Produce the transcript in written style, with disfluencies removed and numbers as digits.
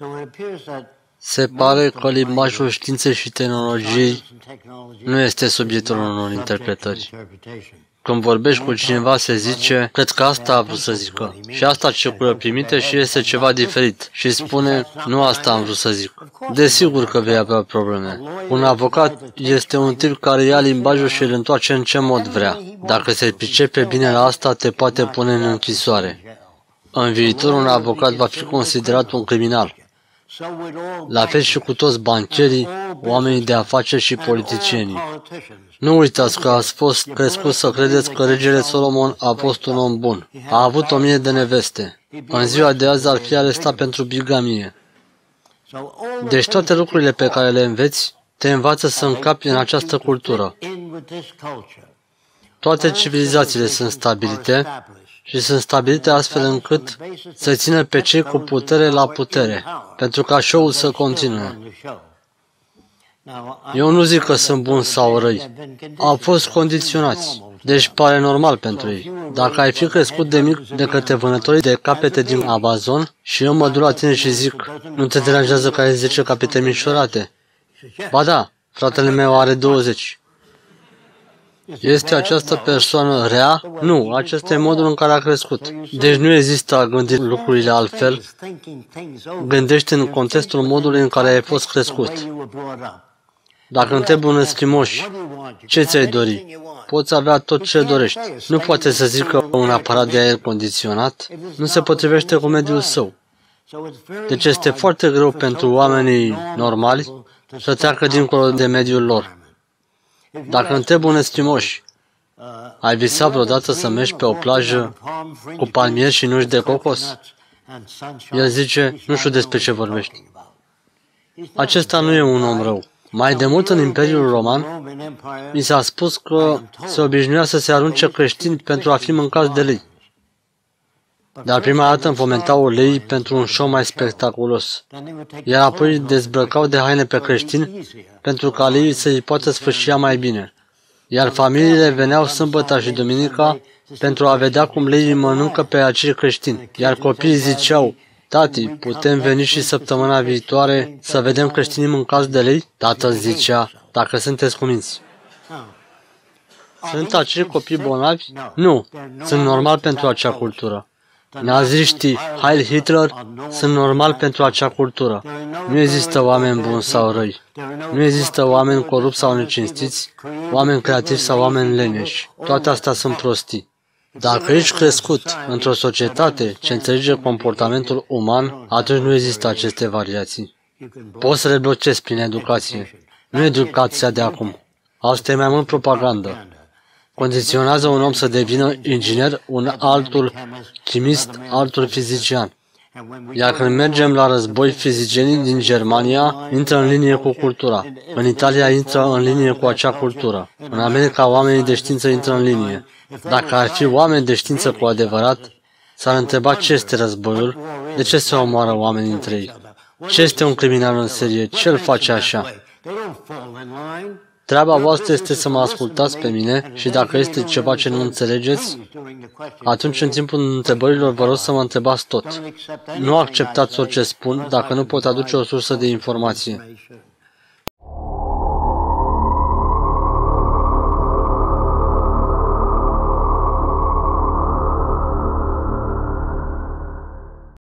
Se pare că limbajul științei și tehnologiei nu este subiectul unor interpretări. Când vorbești cu cineva, se zice, cred că asta a vrut să zică. Și asta circulă prin minte și este ceva diferit. Și spune, nu asta am vrut să zic. Desigur că vei avea probleme. Un avocat este un tip care ia limbajul și îl întoarce în ce mod vrea. Dacă se pricepe bine la asta, te poate pune în închisoare. În viitor, un avocat va fi considerat un criminal. La fel și cu toți bancherii, oamenii de afaceri și politicienii. Nu uitați că ați fost crescut să credeți că regele Solomon a fost un om bun. A avut 1000 de neveste. În ziua de azi ar fi arestat pentru bigamie. Deci toate lucrurile pe care le înveți, te învață să încapi în această cultură. Toate civilizațiile sunt stabilite și sunt stabilite astfel încât să țină pe cei cu putere la putere, pentru ca show-ul să continue. Eu nu zic că sunt buni sau răi. Au fost condiționați, deci pare normal pentru ei. Dacă ai fi crescut de mic de către vânătorii de capete din Amazon și eu mă duc la tine și zic, nu te deranjează că ai 10 capete mișorate? Ba da, fratele meu are 20. Este această persoană rea? Nu, acesta e modul în care a crescut. Deci nu există a gândi lucrurile altfel. Gândește în contextul modului în care ai fost crescut. Dacă întrebi un eschimoș, ce ți-ai dori? Poți avea tot ce dorești. Nu poate să zică un aparat de aer condiționat. Nu se potrivește cu mediul său. Deci este foarte greu pentru oamenii normali să treacă dincolo de mediul lor. Dacă întrebi un eschimoș, ai visat vreodată să mergi pe o plajă cu palmieri și nuci de cocos? El zice, nu știu despre ce vorbești. Acesta nu e un om rău. Mai de mult în Imperiul Roman, mi s-a spus că se obișnuia să se arunce creștini pentru a fi mâncați de lei. Dar prima dată înfomentau lei pentru un show mai spectaculos. Iar apoi dezbrăcau de haine pe creștini pentru ca leii să-i poată sfârșia mai bine. Iar familiile veneau sâmbătă și duminica pentru a vedea cum leii mănâncă pe acei creștini. Iar copiii ziceau, tati, putem veni și săptămâna viitoare să vedem creștinii mâncați de lei? Tatăl zicea, dacă sunteți cuminți. Sunt acei copii bolnavi? Nu, sunt normal pentru acea cultură. Naziștii, Heil Hitler, sunt normal pentru acea cultură. Nu există oameni buni sau răi. Nu există oameni corupți sau necinstiți, oameni creativi sau oameni leneși. Toate astea sunt prostii. Dacă ești crescut într-o societate ce înțelege comportamentul uman, atunci nu există aceste variații. Poți să le blochezi prin educație. Nu educația de acum. Asta e mai mult propagandă. Condiționează un om să devină inginer, un altul chimist, altul fizician. Iar când mergem la război, fizicienii din Germania intră în linie cu cultura. În Italia intră în linie cu acea cultură. În America oamenii de știință intră în linie. Dacă ar fi oameni de știință cu adevărat, s-ar întreba ce este războiul, de ce se omoară oamenii între ei. Ce este un criminal în serie? Ce îl face așa? Treaba voastră este să mă ascultați pe mine și dacă este ceva ce nu înțelegeți, atunci în timpul întrebărilor vă rog să mă întrebați tot. Nu acceptați orice spun dacă nu pot aduce o sursă de informație.